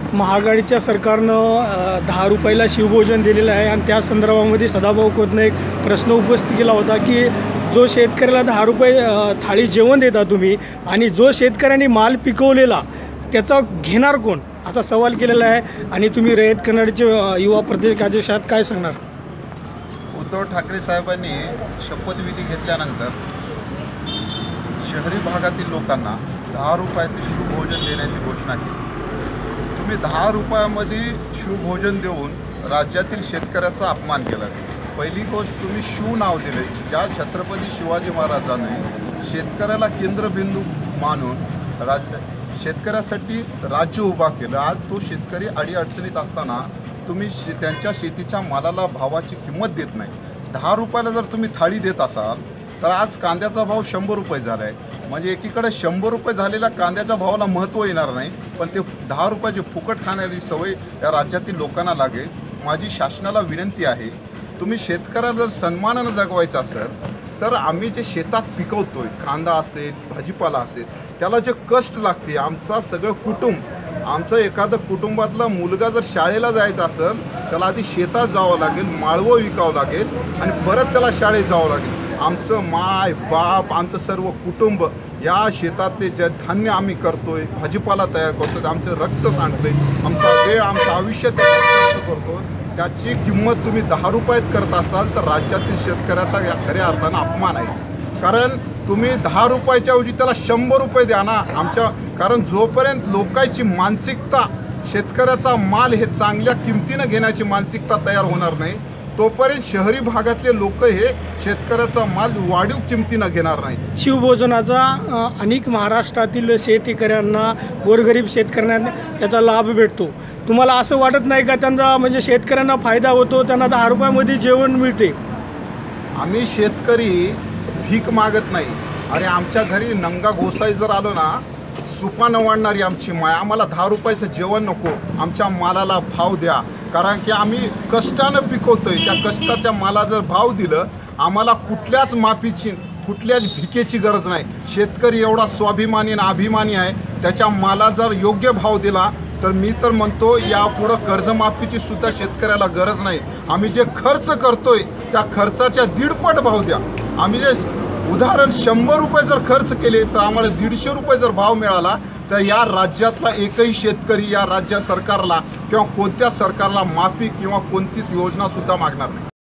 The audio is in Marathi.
महाआघाडीच्या सरकारनं 10 रुपयाला शिवभोजन दिलेलं आहे आणि त्या संदर्भामध्ये सदाभाऊ खोतनं एक प्रश्न उपस्थित केला होता की जो शेतकऱ्याला 10 रुपये थाळी जेवण देता तुम्ही आणि जो शेतकऱ्यांनी माल पिकवलेला त्याचा घेणार कोण असा सवाल केलेला आहे। आणि तुम्ही रयत कन्नडचे युवा प्रदेशाध्यक्ष आहात, काय सांगणार? उद्धव ठाकरे साहेबांनी शपथविधी घेतल्यानंतर शहरी भागातील लोकांना 10 रुपयाचे शिवभोजन देण्याची घोषणा केली। तुम्ही 10 रुपयामध्ये शिवभोजन देऊन राज्यातील शेतकऱ्याचा अपमान केला। पहिली गोष्ट, तुम्ही शिव नाव दिले, ज्या छत्रपती शिवाजी महाराजांनी शेतकऱ्याला केंद्रबिंदू मानून शेतकऱ्यासाठी राज्य उभा केलं। आज तो शेतकरी अडीअडचणीत असताना तुम्ही त्यांच्या शेतीच्या मालाला भावाची किंमत देत नाही। 10 रुपयाला जर तुम्ही थाळी देत असाल तर आज कांद्याचा भाव 100 रुपये झाला आहे, म्हणजे एकीकडे 100 रुपये झालेल्या कांद्याच्या भावाला महत्त्व येणार नाही, पण ते 10 रुपयाचे फुकट खाण्याची सवय या राज्यातील लोकांना लागेल। माझी शासनाला विनंती आहे, तुम्ही शेतकऱ्याला जर सन्मानानं जगवायचं असेल तर आम्ही जे शेतात पिकवतोय, कांदा असेल, भाजीपाला असेल, त्याला जे कष्ट लागते, आमचा सगळं कुटुंब, आमचं एखादं कुटुंबातला मुलगा जर शाळेला जायचा असेल त्याला आधी शेतात जावं लागेल, माळवं विकावं लागेल आणि परत त्याला शाळेत जावं लागेल। आमचं माय बाप, आमचं सर्व कुटुंब या शेतातले जे धान्य आम्ही करतोय, भाजीपाला तयार करतोय, आमचं रक्त सांडतंय, आमचा वेळ, आमचं आयुष्य खर्च करतो, त्याची किंमत तुम्ही 10 रुपयात करत असाल तर राज्यातील शेतकऱ्याचा या खऱ्या अर्थानं अपमान आहे। कारण तुम्ही 10 रुपयाच्या ऐवजी त्याला 100 रुपये द्या ना कारण जोपर्यंत लोकांची मानसिकता शेतकऱ्याचा माल हे चांगल्या किमतीनं घेण्याची मानसिकता तयार होणार नाही तोपर्यंत शहरी भागातले लोक हे शेतकऱ्याचा माल वाढीव किमतीनं घेणार नाही। शिवभोजनाचा अनेक महाराष्ट्रातील शेतकऱ्यांना, गोरगरीब शेतकऱ्यांना त्याचा लाभ भेटतो। तुम्हाला असं वाटत नाही का त्यांचा म्हणजे शेतकऱ्यांना फायदा होतो, त्यांना 10 रुपयामध्ये जेवण मिळते? आम्ही शेतकरी भीक मागत नाही। अरे आमच्या घरी नंगा गोसाई जर आलो ना, सुपानं वाढणारी आमची माय, आम्हाला 10 रुपयाचं जेवण नको, आमच्या मालाला भाव द्या, कारण की आम्ही कष्टानं पिकवतोय। त्या कष्टाच्या माला जर भाव दिलं, आम्हाला कुठल्याच माफीची, कुठल्याच भिकेची गरज नाही। शेतकरी एवढा स्वाभिमानी आणि अभिमानी आहे, त्याच्या माला जर योग्य भाव दिला तर मी तर म्हणतो यापुढं कर्जमाफीची सुद्धा शेतकऱ्याला गरज नाही। आम्ही जे खर्च करतोय त्या खर्चाच्या 1.5 भाव द्या। आम्ही जे उदाहरण 100 रुपये जर खर्च केले तर आम्हाला 150 रुपये जर भाव मिळाला तर या राज्यातला एकही शेतकरी या राज्य सरकारला किंवा कोणत्या सरकारला माफी किंवा कोणतीच योजनासुद्धा मागणार नाही।